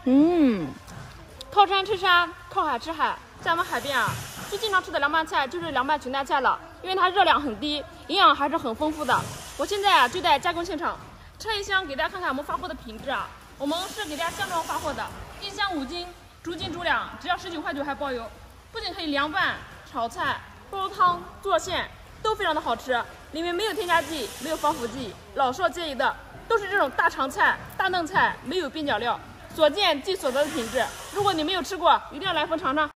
靠山吃山，靠海吃海。在我们海边啊，最经常吃的凉拌菜就是凉拌裙带菜了，因为它热量很低，营养还是很丰富的。我现在啊就在加工现场，拆一箱给大家看看我们发货的品质啊。我们是给大家箱装发货的，一箱5斤，逐斤逐两，只要19块9还包邮。不仅可以凉拌、炒菜、煲汤、做馅，都非常的好吃。里面没有添加剂，没有防腐剂，老少皆宜的，都是这种大长菜、大嫩菜，没有边角料，所见即所得的品质。如果你没有吃过，一定要来份尝尝。